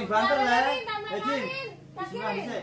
banter le. Jin. Bismillah dhisik.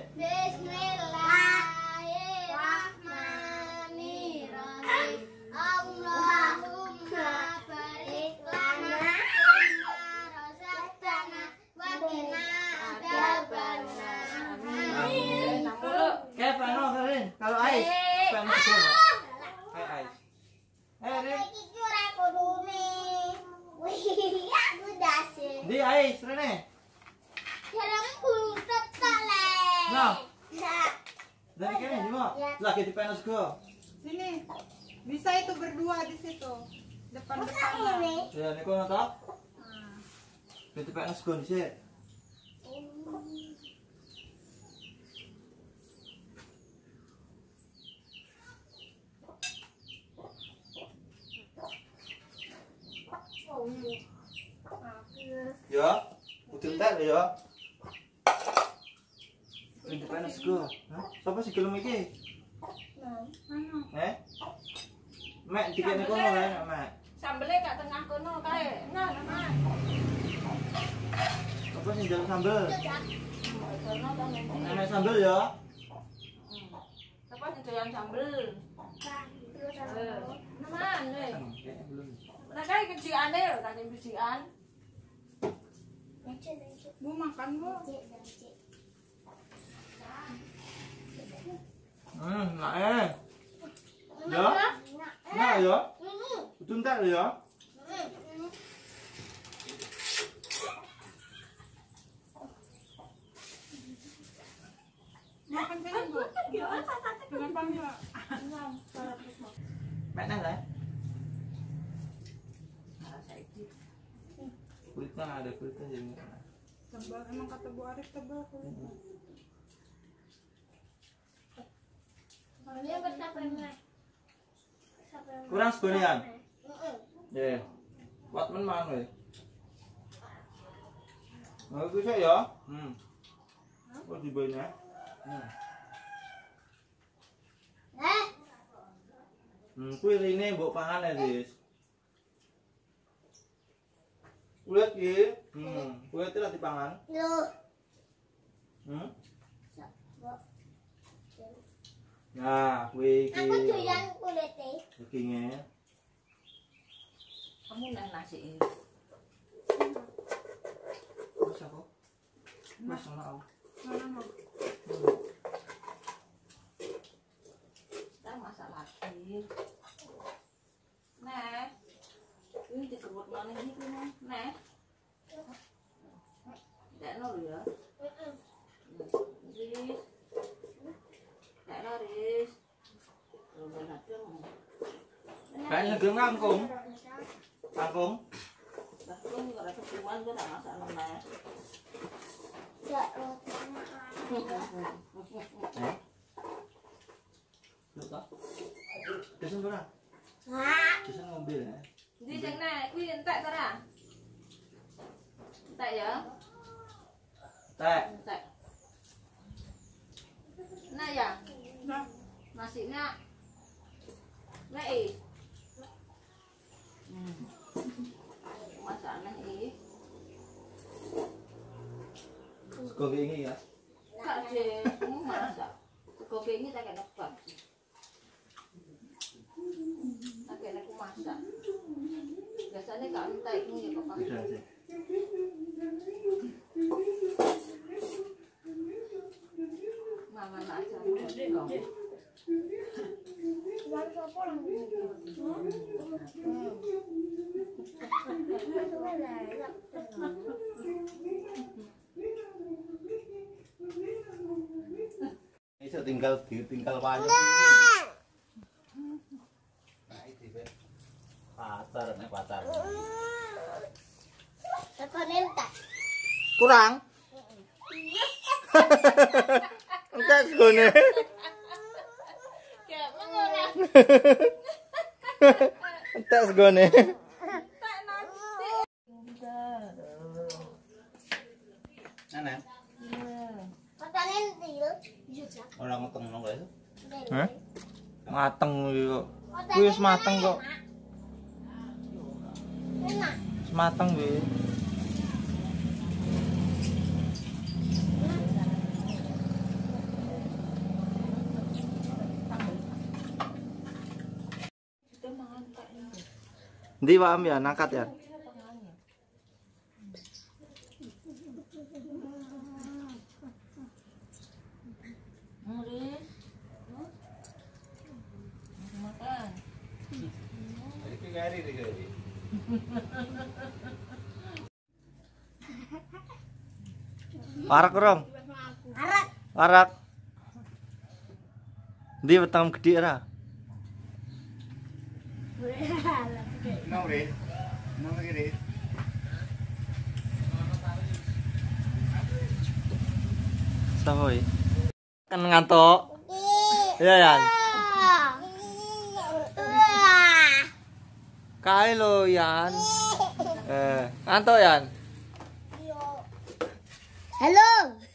Bismillahirrahmanirrahim. Allahumma barik lana razaqtana wa qina adzabannar. Amin. Kayak Fano Karin. Kalau Ais, Fano semua. Hai Ais. Rin. Iki ora kudume. Wih, aku dasi. Di Ais, Rene. Jarang kudu tetek le. Nah. Nah. Dari kene Jimo. Lagi di Penos go. Sini. Bisa itu berdua di situ. Depan-depan. Ya niku nata. Di Penos go dhisik. Ya, udah entek ya. Di Penos go. Hah? Sapa sih gelem iki? Mek dikene kono kae, Mek. Sambelnya gak tengah kono kae. Nah, Mak. Apa sing njaluk sambel? Kono ta nanti. Enak sambel ya. Apa sing doyan sambel? Neman weh. Belum. Nah kae kejiane lho, tadi bijikan. Bu makan, Bu. Nah Ya. Nah ya. Udah entek ya. Makan kan, Bu. Kenapa enggak? Mek nang lah. Kulitnya ada kulitnya jadi. Tebal, emang kata Bu Arif tebal kulitnya. Kurang segonian. Ya. Kuat men man we. Nah, itu sih ya. Oh di banyak. Kuwi rene mbok pangan ya, Dis. Kulit iki. Kulit iki lagi dipangan. Loh. Nah, kuwi iki. Aku doyan kulite. Dagingnya. Kamu nang nasi ini. Mas aku. Mas ana aku. Mana mau? Kita masak lagi. Nah, ini dikerut mana ini kan? Nah, tidak nol ya. Riz, tidak nol Riz. Kayaknya dia ngangkung. Kangkung. Kangkung kalau keperluan gue tak masak nol. Gak roti. Lupa. Kesan berapa? Hah? Kesan mobil ya. Di sana, kuwi entek ta ra? Entek ya? Tek. Entek. Nah ya. Nah, Nasinya. Nek. Masaknya iki. Sego ini ya. Kak je, kamu masak. Sego ini tak kena bak. Tak kena aku masak. Biasanya gak entek ini ya kok. Bisa sih. Mama nak aja dong. Baru sopo lang. Ini tinggal banyak. Nah, itu be. Pacar nih pacar. Tekonin tak? Kurang. Enggak segone. Kayak mengolah. Enggak segone. Tak nasi. Nana. Tekonin til. Orang mateng nang guys. Hah? Mateng kok. Wis mateng kok. Enak. Wis mateng we. Ndi Pak Am ya, angkat ya. Murid. Makan. Iki gari iki. Warak kurang. Arak. Warak. Ndi weteng gedhe ora? Nang re. Nang re. Sapa iki? Kan ngantuk. Iya, Yan. Kae lo, Yan. Ngantuk, Yan. Halo.